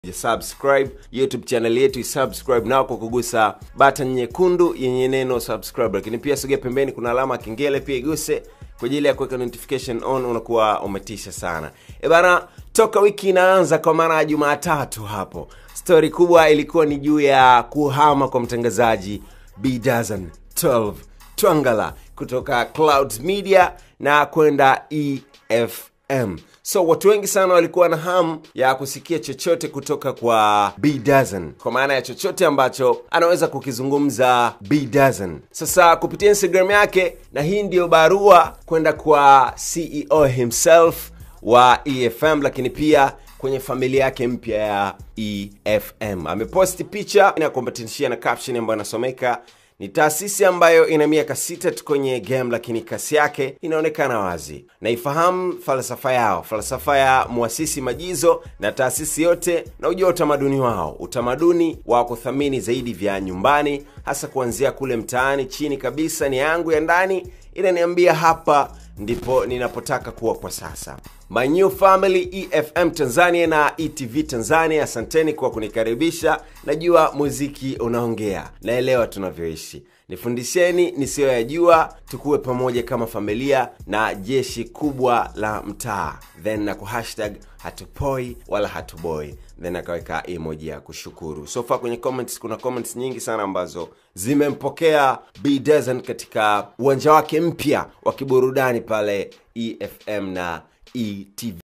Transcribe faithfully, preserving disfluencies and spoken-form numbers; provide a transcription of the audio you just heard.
Subscribe YouTube channel yetu, subscribe nao kwa kugusa button nyekundu yenye neno subscribe. Lakini pia sogea pembeni kuna alama kengele, pia iguse kwa ajili ya kuweka notification on, unakuwa umetisha sana. E bana, toka wiki inaanza kwa maana ya Jumatatu hapo, story kubwa ilikuwa ni juu ya kuhama kwa mtangazaji B Dozen twelve Twangala kutoka Clouds Media na kwenda E F M. So watu wengi sana walikuwa na hamu ya kusikia chochote kutoka kwa B Dozen, kwa maana ya chochote ambacho anaweza kukizungumza B Dozen. Sasa kupitia Instagram yake, na hii ndio barua kwenda kwa C E O himself wa E F M, lakini pia kwenye familia yake mpya ya E F M. Ameposti picha na kuambatanishia na caption ambayo inasomeka: ni taasisi ambayo ina miaka sita tu kwenye game, lakini kasi yake inaonekana wazi. Naifahamu falsafa yao, falsafa ya muasisi Majizzo na taasisi yote, na ujua utamaduni wao, utamaduni wa kuthamini zaidi vya nyumbani, hasa kuanzia kule mtaani chini kabisa. Ni yangu ya ndani inaniambia hapa ndipo ninapotaka kuwa kwa sasa. My new family, E F M Tanzania na E T V Tanzania, asanteni kwa kunikaribisha. Najua muziki unaongea, naelewa tunavyoishi. Nifundisheni nisiyoyajua, tukue pamoja kama familia na jeshi kubwa la mtaa. Then na ku hashtag hatupoi wala hatuboi, then akaweka emoji ya kushukuru. So far kwenye comments kuna comments nyingi sana ambazo zimempokea B Dozen katika uwanja wake mpya wa kiburudani pale E F M na E T V.